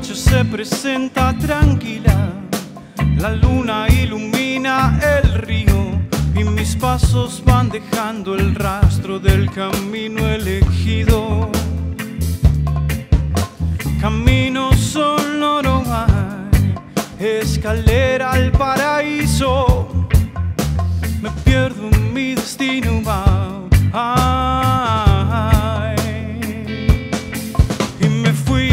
noche se presenta tranquila, la luna ilumina el río y mis pasos van dejando el rastro del camino elegido. Camino sonoro hay, escalera al paraíso, me pierdo en mi destino, y me fui,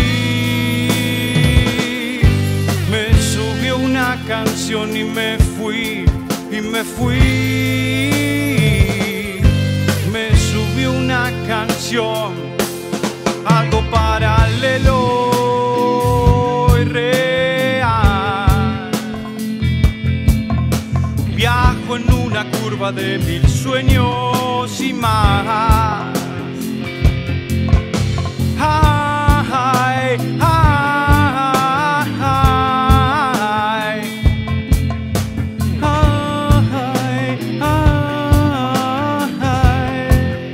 me subió una canción y me fui, y me fui, me subió una canción, algo paralelo y real. Viajo en una curva de 1000 sueños y más. Ay, ay, ay, ay, ay.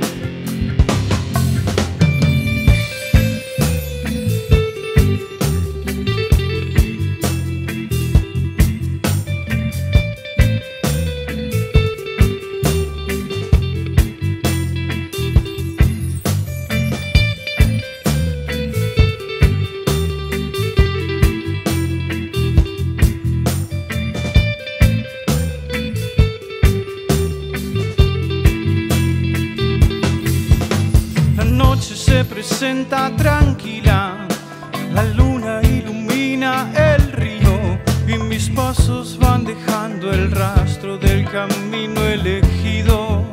La noche se presenta tranquila, la luna ilumina el río y mis pasos van dejando el rastro del camino elegido.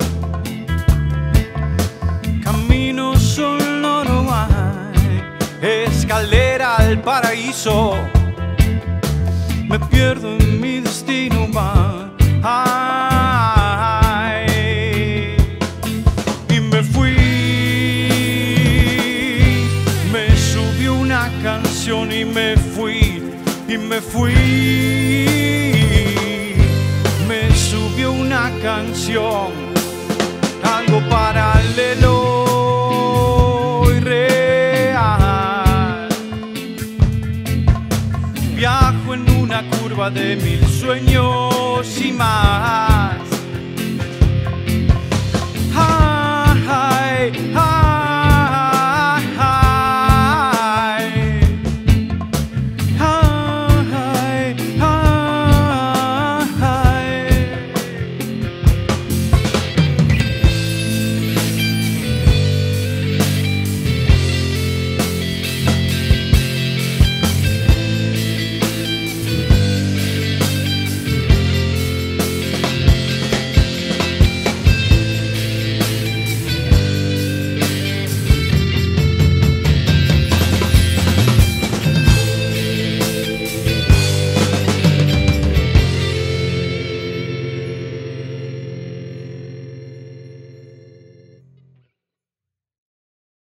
Camino sonoro hay, escalera al paraíso, me pierdo en mi destino, y me fui, me subió una canción y me fui, y me fui, me subió una canción, algo paralelo y real. Viajo en una curva de 1000 sueños y más.